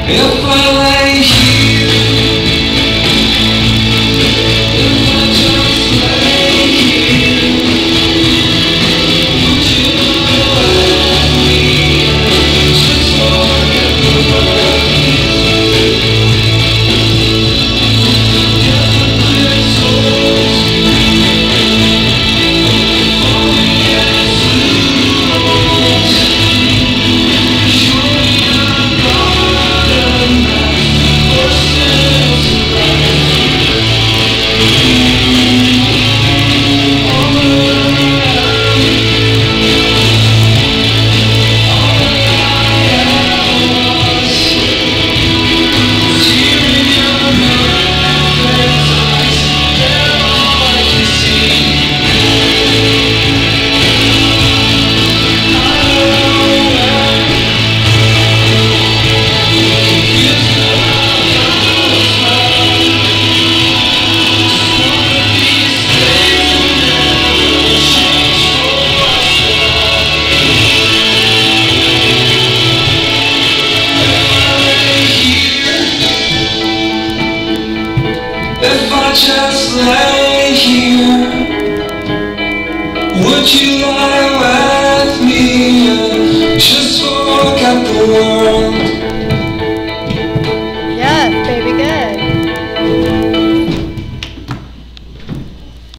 If I lay here, if I just lay here, would you let me just forget the world? Different souls falling as rules. Surely I'm not enough for ourselves to rise. All if I just lay here, would you lie with me and just forget the world?